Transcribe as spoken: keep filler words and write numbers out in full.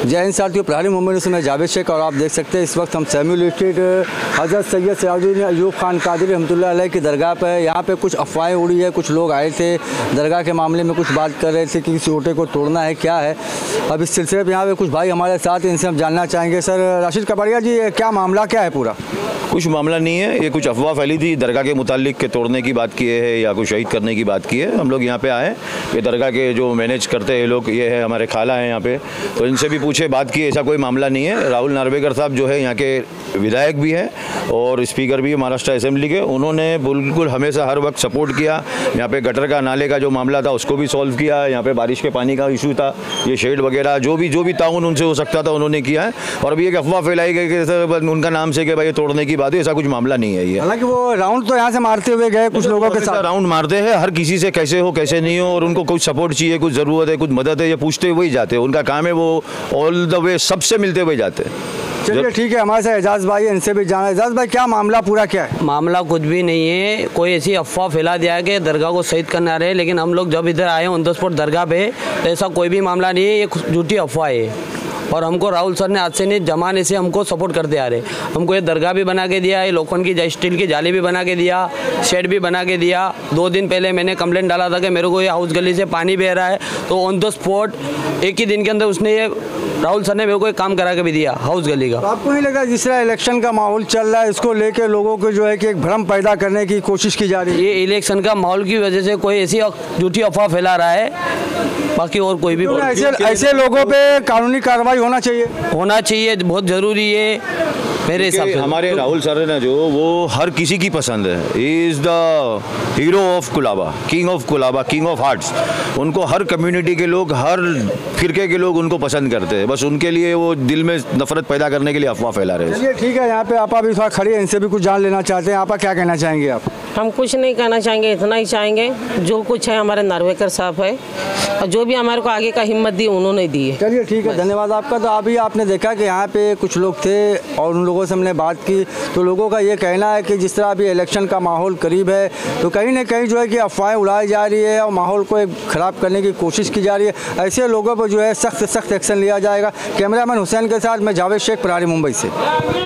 जय हिंद साथियों, प्रहारी मुंबई न्यूज़ में जावेद शेख और आप देख सकते हैं इस वक्त हम सैमुअल स्ट्रीट हज़रत सैयद सयाजुद्दीन अयूब खान कादरी रहमतुल्लाह अलैह की दरगाह पर। यहाँ पे कुछ अफवाहें उड़ी है, कुछ लोग आए थे दरगाह के मामले में कुछ बात कर रहे थे कि किसी ओटे को तोड़ना है, क्या है। अब इस सिलसिले में यहाँ पे कुछ भाई हमारे साथ, इनसे हम जानना चाहेंगे। सर राशिद कबाड़िया जी, क्या मामला क्या है पूरा? कुछ मामला नहीं है, ये कुछ अफवाह फैली थी दरगाह के मुतालिक के तोड़ने की बात किए है या कुछ शहीद करने की बात की है। हम लोग यहाँ पे आए, ये दरगाह के जो मैनेज करते हैं लोग, ये है हमारे खाला हैं यहाँ पे, तो इनसे भी पूछे बात की, ऐसा कोई मामला नहीं है। राहुल नार्वेकर साहब जो है यहाँ के विधायक भी हैं और स्पीकर भी महाराष्ट्र असेंबली के, उन्होंने बिल्कुल हमेशा हर वक्त सपोर्ट किया। यहाँ पे गटर का नाले का जो मामला था उसको भी सॉल्व किया, यहाँ पे बारिश के पानी का इशू था, ये शेड वगैरह जो भी जो भी ताउन उनसे हो सकता था उन्होंने किया है। और अभी एक अफवाह फैलाई गई कि उनका नाम से कि भाई तोड़ने की बात है, ऐसा कुछ मामला नहीं है ये। हालांकि वो राउंड तो यहाँ से मारते हुए गए कुछ लोगों के साथ, राउंड मारते हैं हर किसी से, कैसे हो कैसे नहीं हो, और उनको कुछ सपोर्ट चाहिए, कुछ ज़रूरत है, कुछ मदद है, ये पूछते हुए ही जाते हैं। उनका काम है, वो ऑल द वे सबसे मिलते हुए जाते हैं। चलिए ठीक है, हमारे साथ एजाज भाई, इनसे भी जाना। एजाज भाई, क्या मामला पूरा क्या है? मामला कुछ भी नहीं है, कोई ऐसी अफवाह फैला दिया है कि दरगाह को शहीद करने आ रहे हैं, लेकिन हम लोग जब इधर आए ऑन द स्पॉट दरगाह पे, तो ऐसा कोई भी मामला नहीं है, ये झूठी अफवाह है। और हमको राहुल सर ने आज से नहीं जमाने से हमको सपोर्ट करते आ रहे। हमको ये दरगाह भी बना के दिया है, लोखंड की स्टील की जाली भी बना के दिया, शेड भी बना के दिया। दो दिन पहले मैंने कंप्लेंट डाला था कि मेरे को ये हाउस गली से पानी बह रहा है, तो ऑन द स्पॉट एक ही दिन के अंदर उसने ये राहुल सर ने मेरे को एक काम करा के भी दिया हाउस गली का। तो आपको नहीं लगा जिस तरह इलेक्शन का माहौल चल रहा है, इसको लेके लोगों को जो है कि एक भ्रम पैदा करने की कोशिश की जा रही है? ये इलेक्शन का माहौल की वजह से कोई ऐसी झूठी अफवाह फैला रहा है, बाकी और कोई भी। ऐसे ऐसे लोगों पे कानूनी कार्रवाई होना चाहिए होना चाहिए बहुत ज़रूरी है मेरे हिसाब से। हमारे राहुल सर है ना जो, वो हर किसी की पसंद है। He is the hero of Colaba, king of Colaba, king of hearts. उनको हर कम्युनिटी के लोग, हर फिरके के लोग उनको पसंद करते हैं। बस उनके लिए वो दिल में नफरत पैदा करने के लिए अफवाह फैला रहे हैं। चलिए ठीक है, यहाँ पे आपा भी थोड़ा खड़ी है, इनसे भी कुछ जान लेना चाहते हैं। आपा क्या कहना चाहेंगे आप? हम कुछ नहीं कहना चाहेंगे, इतना ही चाहेंगे जो कुछ है हमारे नार्वेकर साहब है, और जो भी हमारे को आगे का हिम्मत दी उन्होंने दी है। चलिए ठीक है, धन्यवाद आपका। तो अभी आपने देखा कि यहाँ पे कुछ लोग थे और उन लोगों से हमने बात की, तो लोगों का ये कहना है कि जिस तरह अभी इलेक्शन का माहौल करीब है, तो कहीं ना कहीं जो है कि अफवाहें उड़ाई जा रही है और माहौल को ख़राब करने की कोशिश की जा रही है। ऐसे लोगों पर जो है सख्त से सख्त एक्शन लिया जाएगा। कैमरामैन हुसैन के साथ मैं जावेद शेख, प्रहारी मुंबई से।